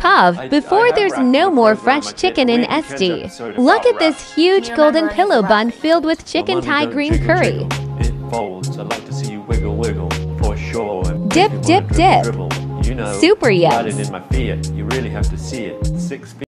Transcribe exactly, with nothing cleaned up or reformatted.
Pav, before there's no more French chicken in S D. Look at this huge golden pillow bun filled with chicken Thai green curry. It folds. I'd like to see you wiggle, wiggle, for sure. Dip, dip, dip. You know, Super riding yes. in my Fiat, you really have to see it. Six feet.